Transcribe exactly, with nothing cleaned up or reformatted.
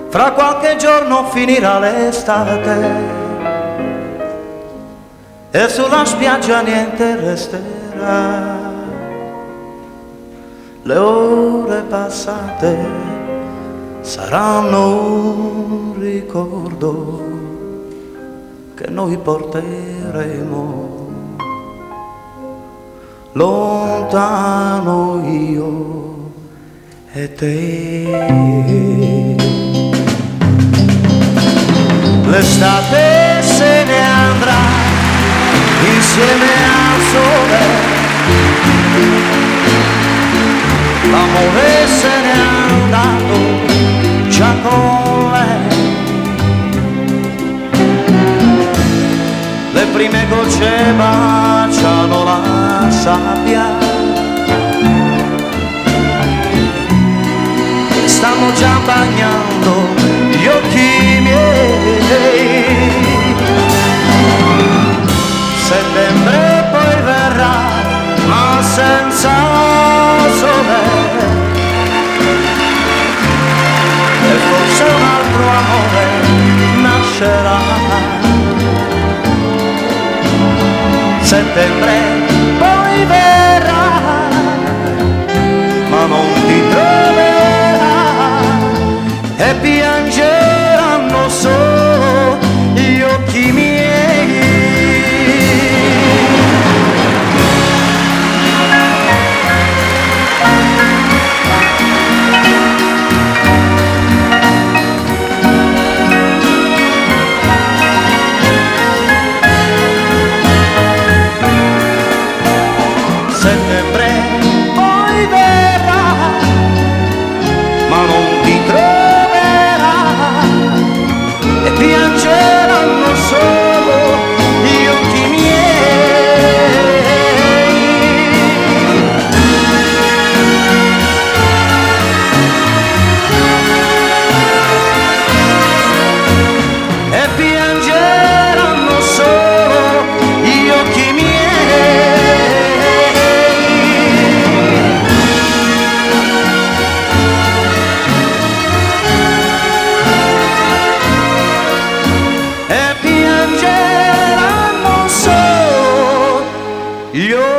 fra qualche giorno finirà l'estate e sulla spiaggia niente resterà. Le ore passate saranno un ricordo che noi porteremo lontano io e te. L'estate se ne andrà insieme al sole, l'amore se n'è andato già con lei. Le prime gocce baciano la sabbia, stanno già bagnando gli occhi miei. Settembre poi verrà, ma senza sole, e forse un altro amore nascerà. Settembre poi verrà, ma non ti troverà, e piangeranno solo gli occhi miei. Settembre poi verrà, ma non ti troverà, e piangeranno solo gli occhi miei. E piangeranno solo gli occhi miei. Yo